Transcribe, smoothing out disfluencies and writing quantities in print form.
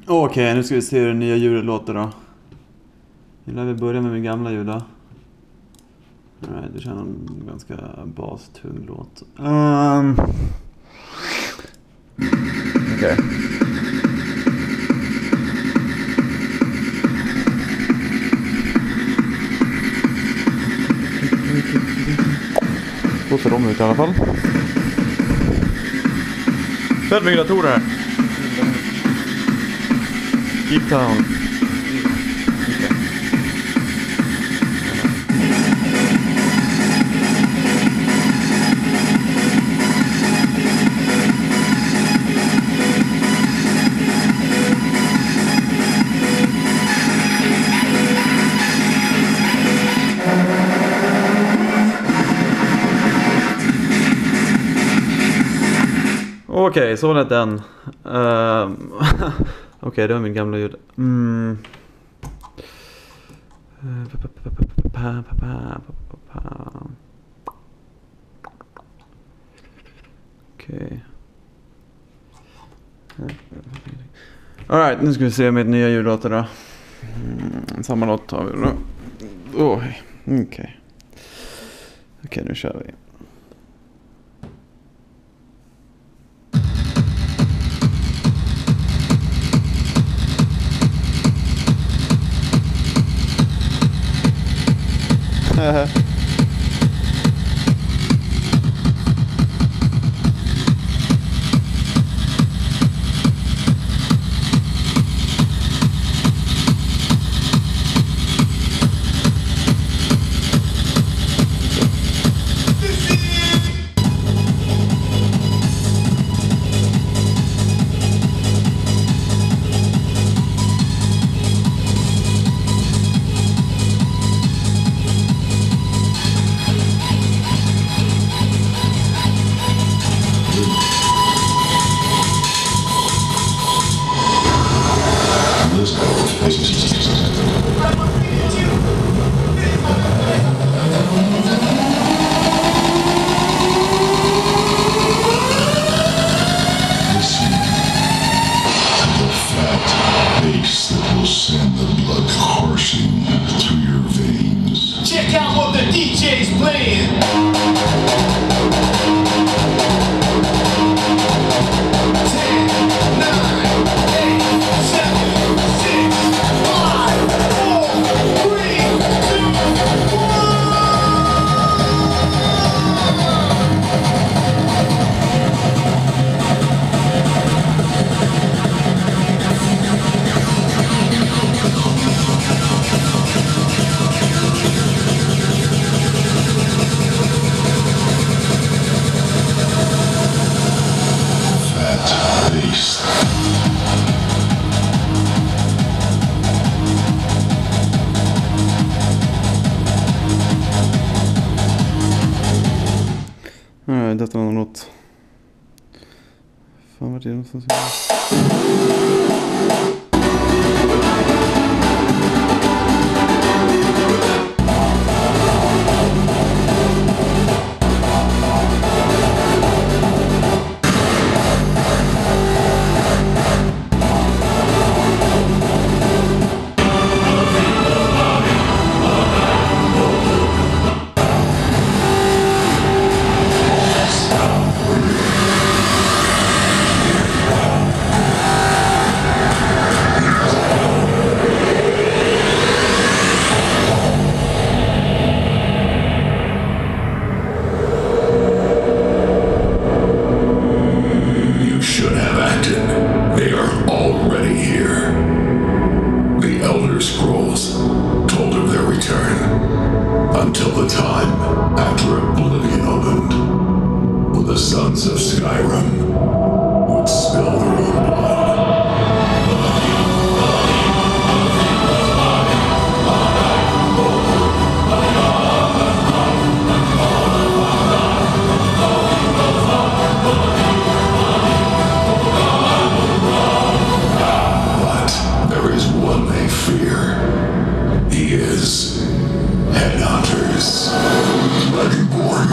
Okej, nu ska vi se hur det nya ljudet låter då. Nu lär vi börja med min gamla ljud då. Alright, det känns en ganska bastung låt. Okej. Så ser de ut i alla fall. Fett med datorer här. Keep down. Okej, så lät den. Okej, det var min gamla ljud. Okej. Alright, nu ska vi se mitt nya ljud låter då. Samma låt har vi då. Okej, nu kör vi. Check out what the DJ's playing. 10, 9, 8, 7, 6, 5, 4, 3, 2, 1. Nej, detta var något. Fan vad det är någonstans. Until the time after Oblivion opened, when the sons of Skyrim would spill their own blood. But there is one they fear. He is Headhunters, Dragonborn.